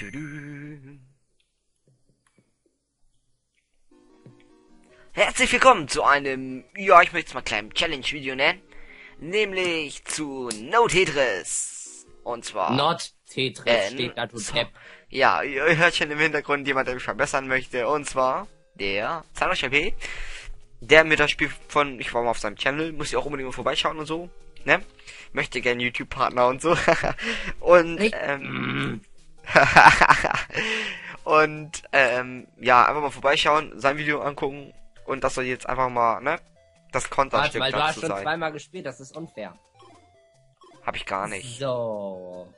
Düdü. Herzlich willkommen zu einem, ja, ich möchte es mal kleinen Challenge-Video nennen, nämlich zu No Tetris. Und zwar... Not Tetris steht da, du so, Depp. ja, ihr hört schon im Hintergrund jemand, der mich verbessern möchte, und zwar der Zahnarzt-LP, der mir das Spiel von, ich war mal auf seinem Channel, muss ich auch unbedingt mal vorbeischauen und so, ne? Möchte gerne YouTube-Partner und so. Und, und, ja, einfach mal vorbeischauen, sein Video angucken und das soll jetzt einfach mal, ne? Das Warte Konterstück mal, du hast dazu schon sein. zweimal gespielt, das ist unfair. Hab ich gar nicht. So.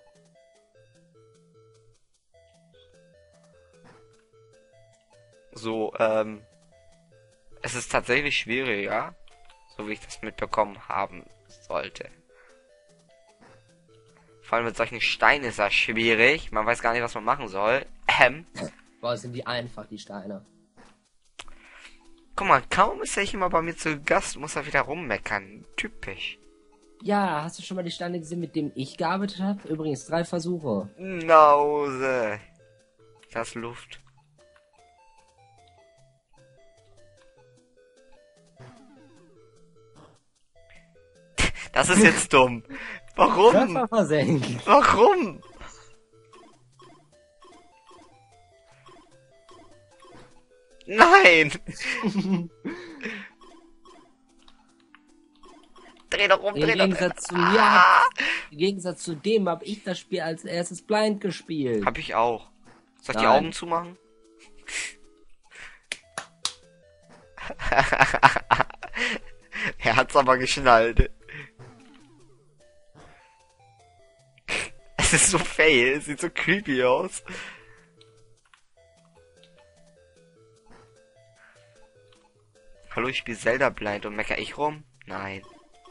So, es ist tatsächlich schwieriger, so wie ich das mitbekommen haben sollte. Vor allem mit solchen Steinen ist das schwierig. Man weiß gar nicht, was man machen soll. Boah, sind die einfach, die Steine. Guck mal, kaum ist er hier mal bei mir zu Gast, muss er wieder rummeckern. Typisch. Ja, hast du schon mal die Steine gesehen, mit denen ich gearbeitet habe? Übrigens 3 Versuche. Nause. Das ist Luft. Das ist jetzt dumm. Warum? Körper versenkt. Warum? Nein! Dreh doch um, Im dreh doch. Gegensatz zu mir, im Gegensatz zu dem habe ich das Spiel als erstes blind gespielt. Hab ich auch. Soll ich die Nein. Augen zumachen? Er hat's aber geschnallt. Es ist so fail, es sieht so creepy aus. Hallo, ich spiele Zelda blind und mecker ich rum? Nein.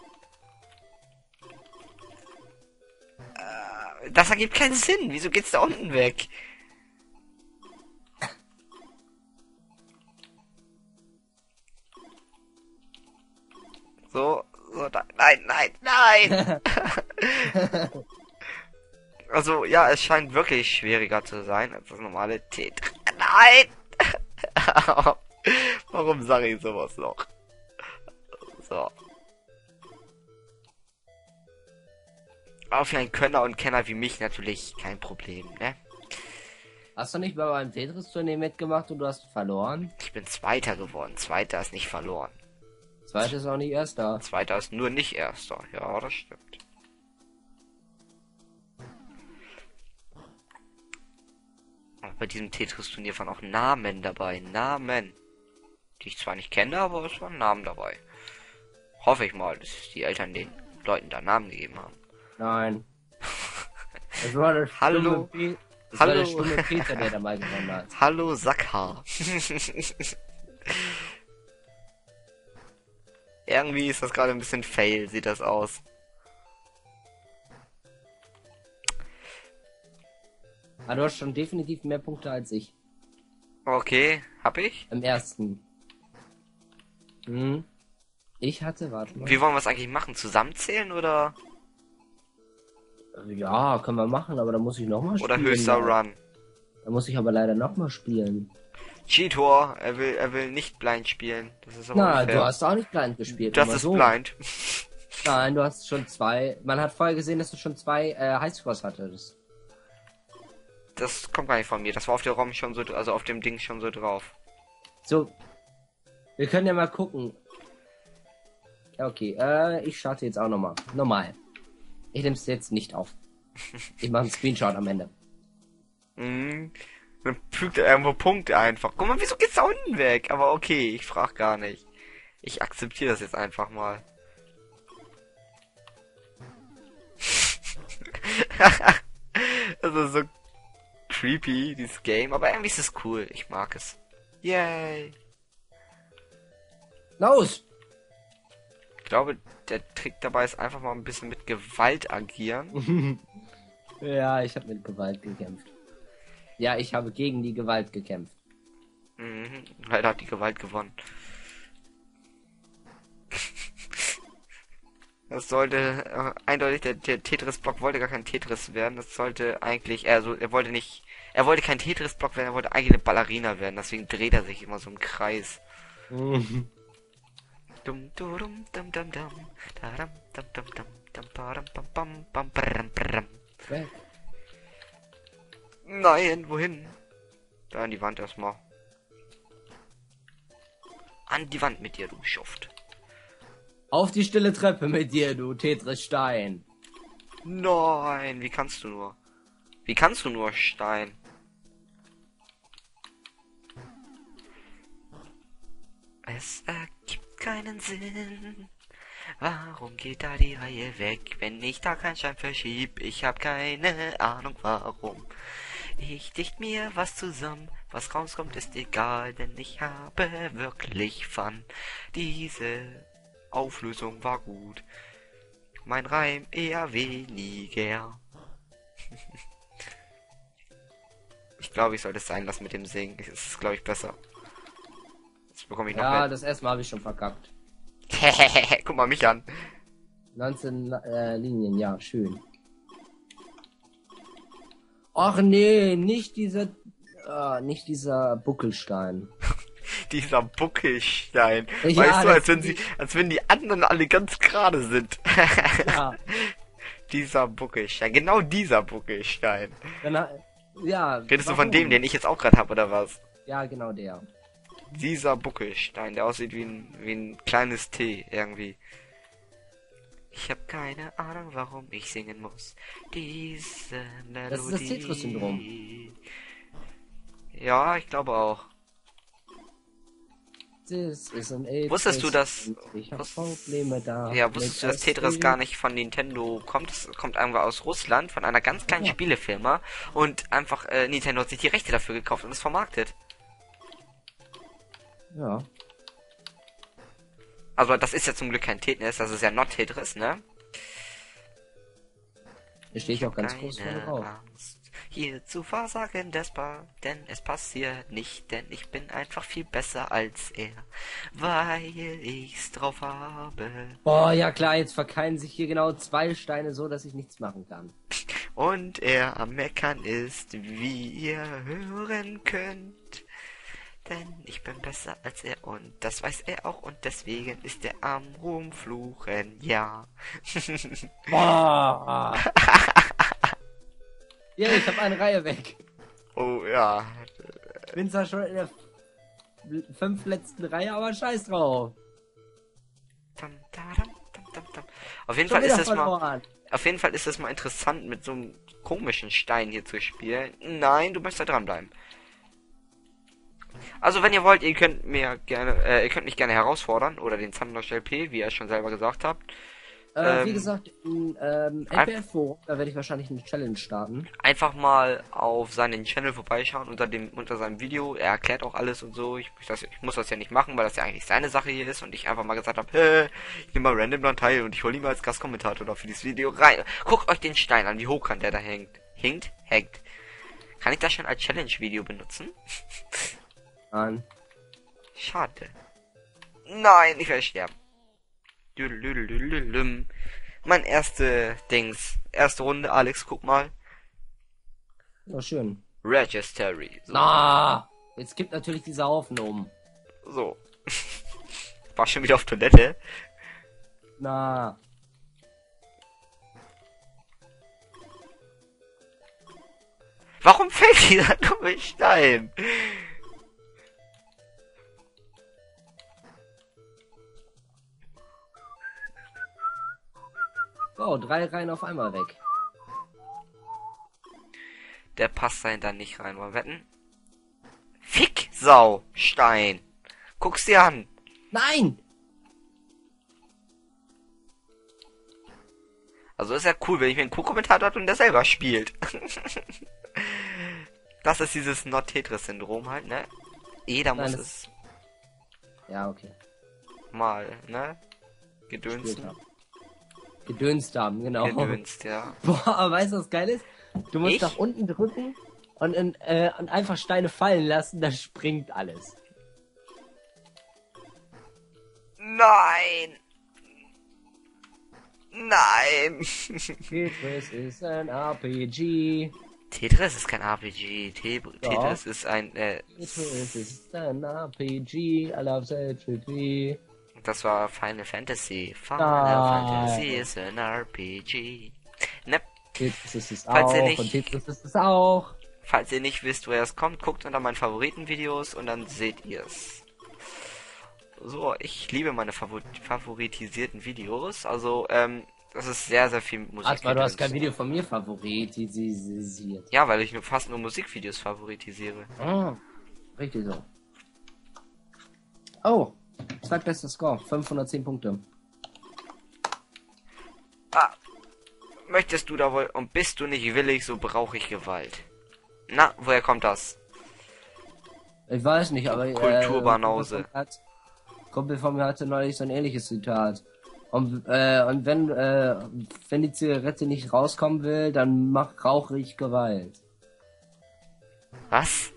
Das ergibt keinen Sinn. Wieso geht's da unten weg? So, da, nein, nein, nein! Also, ja, es scheint wirklich schwieriger zu sein als das normale Tetris. Nein! Warum sage ich sowas noch? So. Aber für einen Könner und Kenner wie mich natürlich kein Problem, ne? Hast du nicht mal beim Tetris-Turnier mitgemacht und du hast verloren? Ich bin Zweiter geworden. Zweiter ist nicht verloren. Zweiter ist auch nicht Erster. Zweiter ist nur nicht Erster. Ja, das stimmt. Aber bei diesem Tetris-Turnier waren auch Namen dabei. Namen. Die ich zwar nicht kenne, aber es waren Namen dabei. Hoffe ich mal, dass die Eltern den Leuten da Namen gegeben haben. Nein. Es war der Hallo. stumme Es Hallo. war der stumme Peter, der dabei gewonnen hat. Hallo Sackhaar. Irgendwie ist das gerade ein bisschen fail, sieht das aus. Aber du hast schon definitiv mehr Punkte als ich. Okay, hab ich? Im ersten. Hm. Ich hatte, warte mal. Wie wollen wir es eigentlich machen? Zusammenzählen oder Ja, können wir machen, aber da muss ich nochmal spielen. oder höchster Run? Da muss ich aber leider nochmal spielen. Cheator, er will nicht blind spielen. Das ist aber Na, unfair. du hast auch nicht blind gespielt. Das aber ist so. blind. Nein, du hast schon 2. Man hat vorher gesehen, dass du schon 2 Highscores hattest. Das kommt gar nicht von mir. Das war auf der ROM schon so, also auf dem Ding schon so drauf. So. Wir können ja mal gucken. Ja, okay. Ich starte jetzt auch nochmal. Normal. Ich nehme es jetzt nicht auf. Ich mache einen Screenshot am Ende. Mhm. Dann fügt er irgendwo Punkte einfach. Guck mal, wieso geht's da unten weg? Aber okay, ich frag gar nicht. Ich akzeptiere das jetzt einfach mal. Das ist so creepy, dieses Game. Aber irgendwie ist es cool. Ich mag es. Yay. Los! Ich glaube, der Trick dabei ist einfach mal ein bisschen mit Gewalt agieren. Ja, ich habe mit Gewalt gekämpft. Ja, ich habe gegen die Gewalt gekämpft. Mhm. Leider hat die Gewalt gewonnen. Das sollte eindeutig, der Tetris-Block wollte gar kein Tetris werden. Das sollte eigentlich, also er wollte kein Tetris-Block werden, er wollte eigentlich eine Ballerina werden. Deswegen dreht er sich immer so im Kreis. Dum dum dum dum dum daram dum dum dum dum param pam pam pam pram pram. Weg. Nein, wohin? Da an die Wand erstmal. An die Wand mit dir, du Schuft. Auf die stille Treppe mit dir, du Tetris-Stein. Nein, wie kannst du nur? Wie kannst du nur, Stein? Es ergibt keinen Sinn. Warum geht da die Reihe weg, wenn ich da keinen Stein verschieb? Ich hab keine Ahnung warum. Ich dicht mir was zusammen, was rauskommt ist egal, denn ich habe wirklich Fun. Diese Auflösung war gut. Mein Reim eher weniger. Ich glaube, ich sollte es sein lassen mit dem Singen. Es ist, glaube ich, besser. Jetzt bekomme ich noch Ja, mehr. das erste Mal habe ich schon verkackt. Guck mal mich an. 19 Linien, ja, schön. Ach nee, nicht dieser Buckelstein. Dieser Buckelstein. Ja, Weißt du, das als wenn die anderen alle ganz gerade sind. Ja, Dieser Buckelstein. Genau dieser Buckelstein. dann, ja. Redest du warum? von dem, den ich jetzt auch gerade habe, oder was? Ja, genau der. Dieser Buckelstein, der aussieht wie ein kleines T irgendwie. Ich habe keine Ahnung, warum ich singen muss. Diese Melodie. Das ist das Tetris-Syndrom. Ja, ich glaube auch. Wusstest du, dass... Ich hab Probleme da. Ja, wusstest du, dass Tetris gar nicht von Nintendo kommt? Es kommt irgendwo aus Russland, von einer ganz kleinen Ja. Spielefirma. Und einfach, Nintendo hat sich die Rechte dafür gekauft und es vermarktet. Ja. Also, das ist ja zum Glück kein Tetris, das ist ja not Tetris, ne? Hier stehe ich auch ganz groß vorne Keine drauf. Angst, hier zu versagen, denn es passiert nicht, denn ich bin einfach viel besser als er, weil ich's drauf habe. Boah, ja klar, jetzt verkeilen sich hier genau 2 Steine so, dass ich nichts machen kann. Und er am Meckern ist, wie ihr hören könnt. Denn ich bin besser als er und das weiß er auch und deswegen ist er am Rumfluchen, ja. Boah! Ja, ich habe eine Reihe weg. Oh ja. Bin zwar schon in der 5. letzten Reihe, aber scheiß drauf. Tam, tadam, tam, tam, tam. Auf jeden Schon Fall ist wieder es mal, verloren. auf jeden Fall ist es mal interessant, mit so einem komischen Stein hier zu spielen. Nein, du möchtest da dranbleiben. Also wenn ihr wollt, ihr könnt mir gerne, ihr könnt mich gerne herausfordern oder den Zandosh LP, wie ihr schon selber gesagt habt. Wie gesagt, in LPF4, da werde ich wahrscheinlich eine Challenge starten. Einfach mal auf seinen Channel vorbeischauen unter seinem Video. Er erklärt auch alles und so. Ich muss das ja nicht machen, weil das ja eigentlich seine Sache hier ist und ich einfach mal gesagt habe, ich nehme mal random daran teil und ich hole ihn mal als Gastkommentator da für dieses Video rein. Guckt euch den Stein an, wie hoch kann der da hängt. Hängt? Kann ich das schon als Challenge-Video benutzen? Nein. Schade. Nein, ich werde sterben. Düdelüdelüdelüm. Mein erste Runde, Alex, guck mal. Ja, schön. Registry. So. Na, jetzt gibt natürlich dieser Haufen um. So. War schon wieder auf Toilette. Na, Warum fällt dieser dumme Stein? oh, 3 Reihen auf einmal weg. Der passt da dann nicht rein. Wollen wir wetten? Fick, Sau, Stein. Guck's dir an. Nein! Also ist ja cool, wenn ich mir einen Co-Kommentator habe und der selber spielt. Das ist dieses Not-Tetris-Syndrom halt, ne? Jeder muss Nein, es Ja, okay. mal, ne? Gedönsten. Später. Gedönst haben, genau. Gedönst, ja. Boah, aber weißt du, was geil ist? Du musst Ich? nach unten drücken und einfach Steine fallen lassen, dann springt alles. Nein! Nein! Tetris ist ein RPG. Tetris ist kein RPG. Ja. Tetris ist ein, Tetris ist ein RPG. I love RPG. das war Final Fantasy. Final Nein. Fantasy ist ein RPG. Ne? Tetris ist es Falls auch. ihr nicht- Und Tetris ist es auch. Falls ihr nicht wisst, woher es kommt, guckt unter meinen Favoritenvideos und dann seht ihr es. So, ich liebe meine favoritisierten Videos. Also, das ist sehr, sehr viel Musik. Erstmal, du hast kein Video von mir favoritisiert. Ja, weil ich fast nur Musikvideos favoritisiere. Ah, richtig so. Oh, zweitbester Score, 510 Punkte. Ah, möchtest du da wohl und bist du nicht willig, so brauche ich Gewalt. Na, woher kommt das? Ich weiß nicht, aber Kulturbanause. Kumpel von mir hatte neulich so ein ähnliches Zitat. Und wenn die Zigarette nicht rauskommen will, dann rauche ich Gewalt. Was?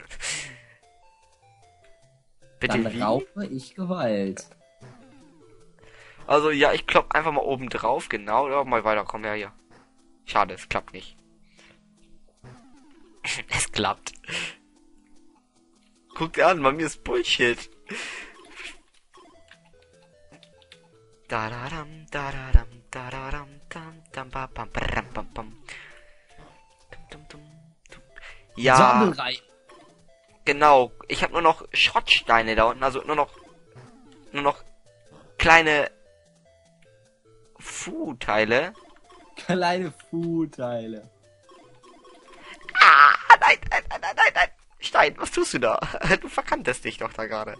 Bitte Dann wie? rauche ich Gewalt. Also ja, ich klopp einfach mal oben drauf, genau, oder mal weiter, komm her hier. Schade, es klappt nicht. Es klappt. Guck dir an, bei mir ist Bullshit. Da-da-dam, da-da-dam, da-da-dam, dam, dam, ba, bam, bam, bam, bam. Dum, dum, dum. Ja, Sammelrei. genau. Ich habe nur noch Schrottsteine da unten, also nur noch kleine Fu-Teile. Kleine Fuhteile. Ah, nein, nein, nein, nein, nein, nein. Stein, was tust du da? Du verkanntest dich doch da gerade.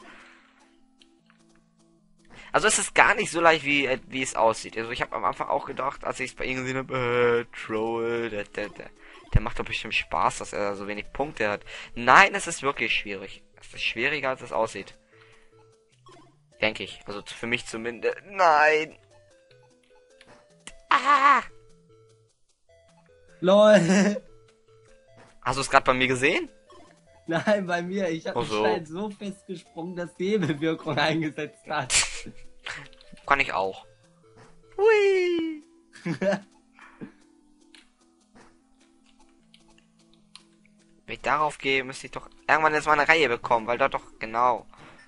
Also es ist gar nicht so leicht, wie es aussieht. Also ich habe am Anfang auch gedacht, als ich es bei ihm gesehen habe, Troll, der macht doch bestimmt Spaß, dass er so wenig Punkte hat. Nein, es ist wirklich schwierig. Es ist schwieriger, als es aussieht. Denke ich. Also für mich zumindest. Nein. Ah! LOL. Hast du es gerade bei mir gesehen? Nein, bei mir. Ich habe Ach den so. Stein so festgesprungen, dass die Hebelwirkung eingesetzt hat. Kann ich auch. Hui. Wenn ich darauf gehe, müsste ich doch irgendwann jetzt mal eine Reihe bekommen, weil da doch genau.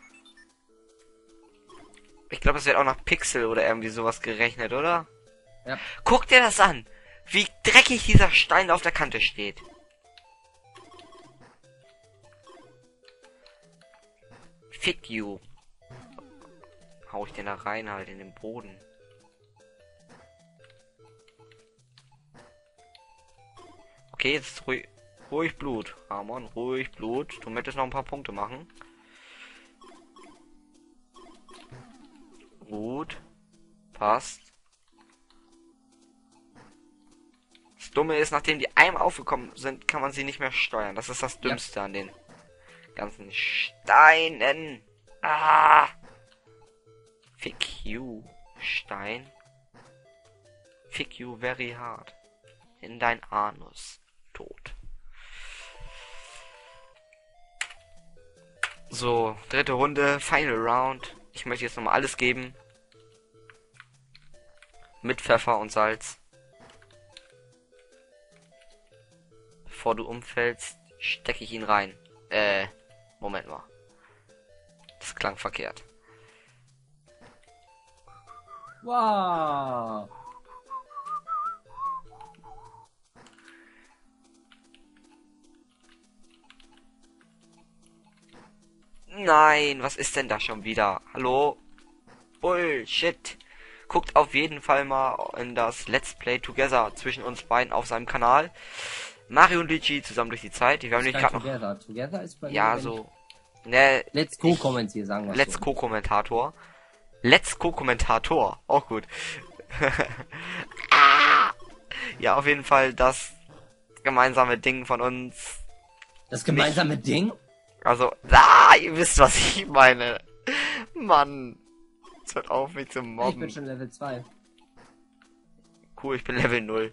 Ich glaube, es wird auch nach Pixel oder irgendwie sowas gerechnet, oder? Ja. Guck dir das an, wie dreckig dieser Stein auf der Kante steht. Fick you. Hau ich den da rein halt in den Boden. Okay, jetzt ruhig Blut. Ramon, ruhig Blut. Du möchtest noch ein paar Punkte machen. Gut. Passt. Das Dumme ist, nachdem die einmal aufgekommen sind, kann man sie nicht mehr steuern. Das ist das Dümmste an den ganzen Steinen. Ah! Fick you, Stein. Fick you very hard. In dein Anus. Tot. So, dritte Runde, Final Round. Ich möchte jetzt nochmal alles geben. Mit Pfeffer und Salz. Bevor du umfällst, stecke ich ihn rein. Moment mal. Das klang verkehrt. Wow. Nein, was ist denn da schon wieder? Hallo? Bullshit. Guckt auf jeden Fall mal in das Let's Play Together zwischen uns beiden auf seinem Kanal. Mario und Luigi zusammen durch die Zeit. Wir haben nämlich gerade noch... Together. Together ist bei Ja, mir, so... Ne, Let's Go kommentieren, sagen wir Let's so. Co-Kommentator. Let's Co-Kommentator. Auch gut. Ah! Ja, auf jeden Fall das gemeinsame Ding von uns. Das gemeinsame Ding? Also, ihr wisst, was ich meine. Mann. Es hört auf, mich zu Ich bin mobben. schon Level 2. Cool, ich bin Level 0.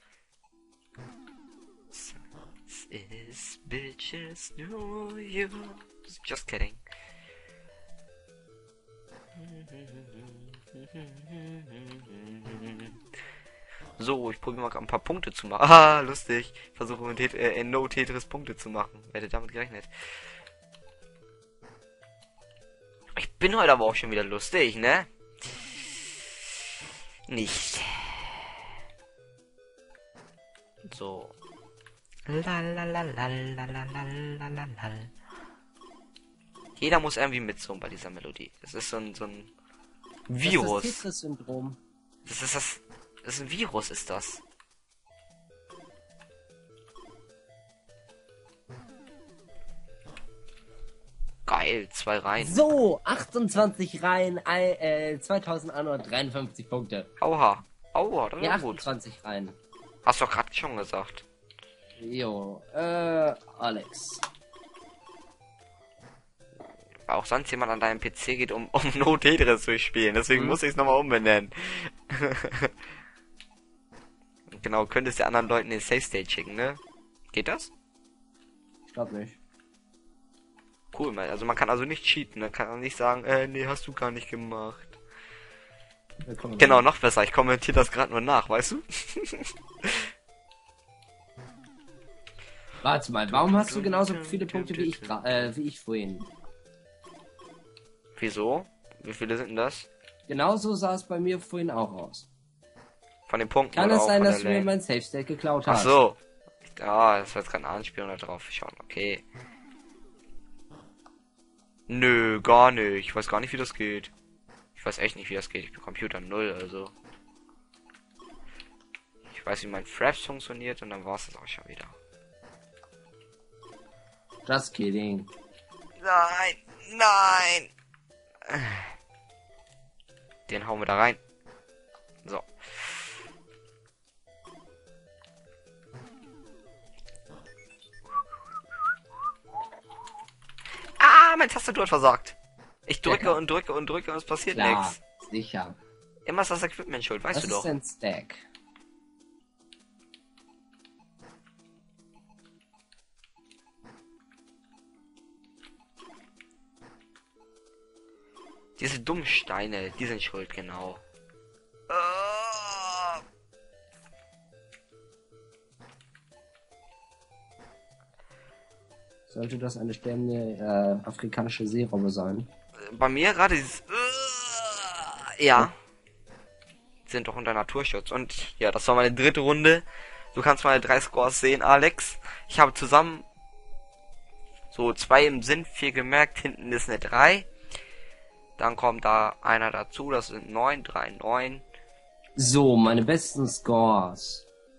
Is bitches know you. Just kidding. So, ich probiere mal ein paar Punkte zu machen. Ah, lustig. Ich versuche in No Tetris Punkte zu machen. Wer hätte damit gerechnet? Ich bin heute aber auch schon wieder lustig, ne? Nicht. So. Lalalalalalalalalal. Jeder muss irgendwie mitsummen bei dieser Melodie. Das ist so ein Virus. Das ist das Tetris-Syndrom. Das ist ein Virus, ist das. Geil, 2 Reihen. So, 28 Reihen, 2153 Punkte. Aua. Aua, das Ja, war gut. 28 Reihen. Hast du doch gerade schon gesagt. Jo, Alex. Weil auch sonst jemand an deinem PC geht, um No Tetris zu spielen. Deswegen muss ich es nochmal umbenennen. Genau, könntest du anderen Leuten den Safe State schicken, ne? Geht das? Ich glaube nicht. Cool, man. Also man kann also nicht cheaten. Man kann auch nicht sagen, nee, hast du gar nicht gemacht. Genau, noch besser. Ich kommentiere das gerade nur nach, weißt du? Warte mal, warum hast du genauso viele Punkte wie ich vorhin? Wieso? Wie viele sind denn das? Genauso sah es bei mir vorhin auch aus. Von den Punkten Kann oder es auch sein, von dass der du mir Lane? mein Safe State geklaut Ach hast? so. Ah, das war jetzt gerade eine Anspielung da drauf. Schauen, okay. Nö, gar nicht. Ich weiß gar nicht, wie das geht. Ich weiß echt nicht, wie das geht. Ich bin Computer 0, also. Ich weiß, wie mein Fraps funktioniert und dann war es das auch schon wieder. Just kidding. Nein, nein. Den hauen wir da rein. So. Ah, mein Tastatur hat versagt. Ich drücke und drücke und drücke und es passiert Klar, nichts. sicher. Immer ist das Equipment schuld, weißt Was du doch. ist ein Stack? Diese dummen Steine, die sind schuld, genau. Sollte das eine sterbende afrikanische Seerobbe sein? Bei mir gerade dieses... ja. Sind doch unter Naturschutz. Und ja, das war meine dritte Runde. Du kannst meine 3 Scores sehen, Alex. Ich habe zusammen so 2 im Sinn, 4 gemerkt. Hinten ist eine 3. Dann kommt da einer dazu. Das sind 9, 3, 9. So, meine besten Scores.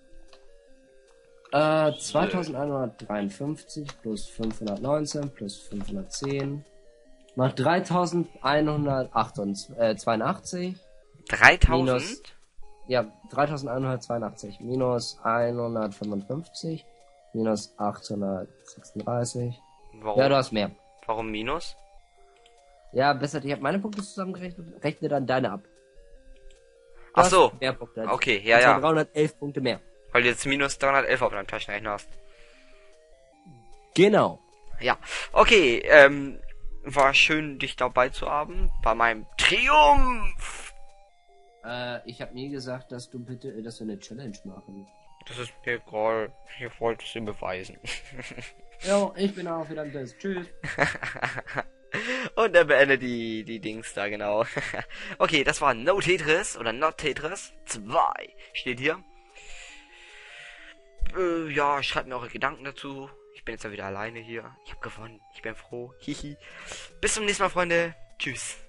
2153 plus 519 plus 510 macht 3182. 3000? Minus, ja, 3182 minus 155 minus 836. Warum? Ja, du hast mehr. Warum minus? Ja, besser, ich habe meine Punkte zusammengerechnet, rechne dann deine ab. Du Ach hast so. mehr Punkte. Okay, ja, Und zwar ja. 311 Punkte mehr. Weil du jetzt minus 311 auf deinem Taschenrechner hast. Genau. Ja. Okay, war schön, dich dabei zu haben. Bei meinem Triumph. Ich habe nie gesagt, dass wir eine Challenge machen. Das ist mir egal. Ich wollte es ihm beweisen. Ja, ich bin auch wieder am Test. Tschüss. Und er beendet die Dings da, genau. Okay, das war No Tetris oder Not Tetris 2. Steht hier. Ja, schreibt mir eure Gedanken dazu. Ich bin jetzt ja wieder alleine hier. Ich habe gewonnen. Ich bin froh. Hihi. Bis zum nächsten Mal, Freunde. Tschüss.